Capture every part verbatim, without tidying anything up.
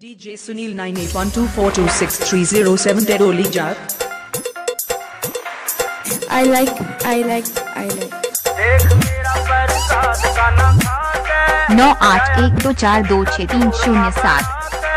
D J Sunil nine eight one two four two six three zero seven Teroli Jar. I like, I like, I like. नौ आठ एक दो चार दो छः तीन शून्य सात।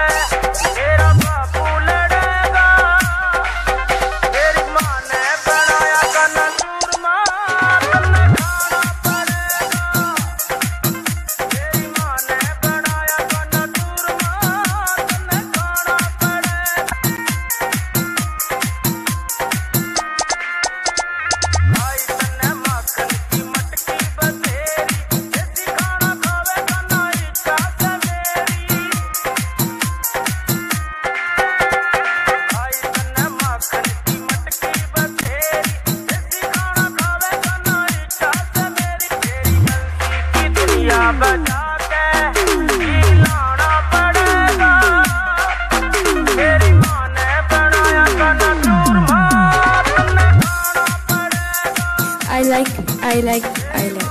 I like, I like, I like.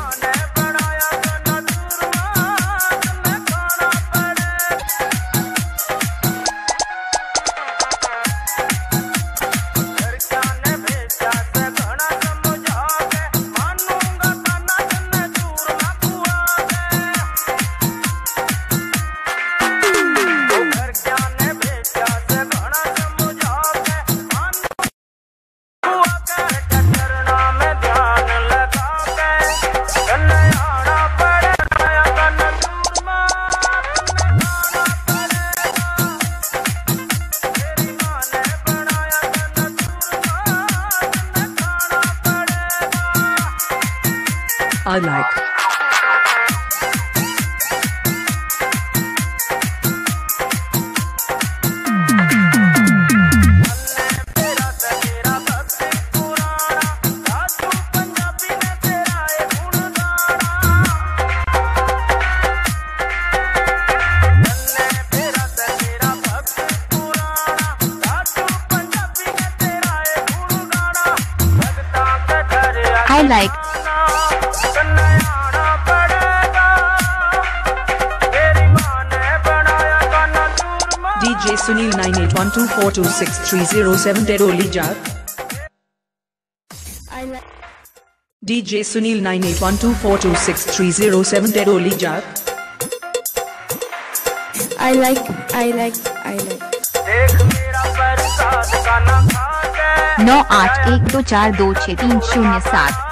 I like. I like. D J Sunil nine eight one two four two six three zero seven Teroli Jar. I like. D J Sunil nine eight one two four two six three zero seven Teroli Jar. I like, I like, I like. नौ आठ एक दो चार दो छः तीन शून्य सात।